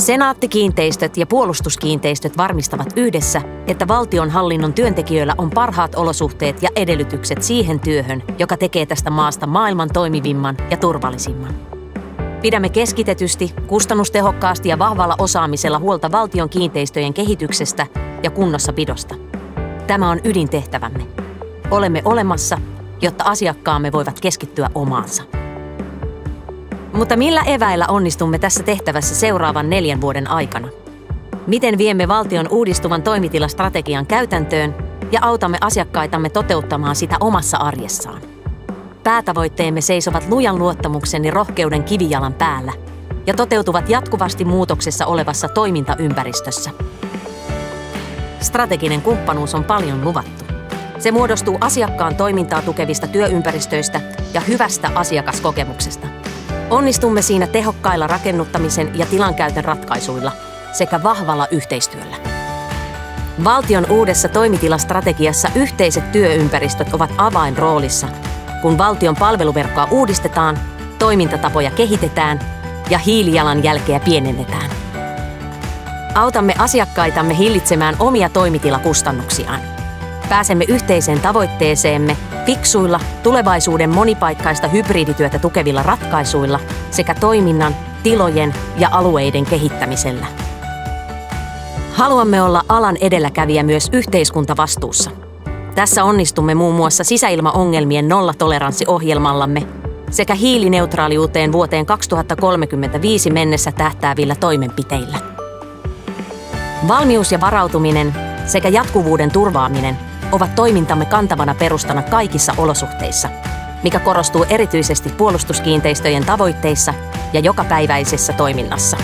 Senaatti-kiinteistöt ja puolustuskiinteistöt varmistavat yhdessä, että valtionhallinnon työntekijöillä on parhaat olosuhteet ja edellytykset siihen työhön, joka tekee tästä maasta maailman toimivimman ja turvallisimman. Pidämme keskitetysti, kustannustehokkaasti ja vahvalla osaamisella huolta valtion kiinteistöjen kehityksestä ja kunnossapidosta. Tämä on ydintehtävämme. Olemme olemassa, jotta asiakkaamme voivat keskittyä omaansa. Mutta millä eväillä onnistumme tässä tehtävässä seuraavan 4 vuoden aikana? Miten viemme valtion uudistuvan toimitilastrategian käytäntöön ja autamme asiakkaitamme toteuttamaan sitä omassa arjessaan? Päätavoitteemme seisovat lujan luottamuksen ja rohkeuden kivijalan päällä ja toteutuvat jatkuvasti muutoksessa olevassa toimintaympäristössä. Strateginen kumppanuus on paljon luvattu. Se muodostuu asiakkaan toimintaa tukevista työympäristöistä ja hyvästä asiakaskokemuksesta. Onnistumme siinä tehokkailla rakennuttamisen ja tilankäytön ratkaisuilla sekä vahvalla yhteistyöllä. Valtion uudessa toimitilastrategiassa yhteiset työympäristöt ovat avainroolissa, kun valtion palveluverkkoa uudistetaan, toimintatapoja kehitetään ja hiilijalanjälkeä pienennetään. Autamme asiakkaitamme hillitsemään omia toimitilakustannuksiaan. Pääsemme yhteiseen tavoitteeseemme fiksuilla, tulevaisuuden monipaikkaista hybridityötä tukevilla ratkaisuilla sekä toiminnan, tilojen ja alueiden kehittämisellä. Haluamme olla alan edelläkävijä myös yhteiskuntavastuussa. Tässä onnistumme muun muassa sisäilmaongelmien nollatoleranssiohjelmallamme sekä hiilineutraaliuteen vuoteen 2035 mennessä tähtäävillä toimenpiteillä. Valmius ja varautuminen sekä jatkuvuuden turvaaminen ovat toimintamme kantavana perustana kaikissa olosuhteissa, mikä korostuu erityisesti puolustuskiinteistöjen tavoitteissa ja jokapäiväisessä toiminnassa.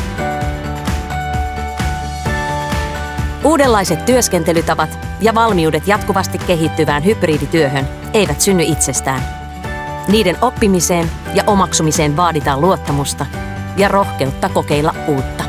Uudenlaiset työskentelytavat ja valmiudet jatkuvasti kehittyvään hybridityöhön eivät synny itsestään. Niiden oppimiseen ja omaksumiseen vaaditaan luottamusta ja rohkeutta kokeilla uutta.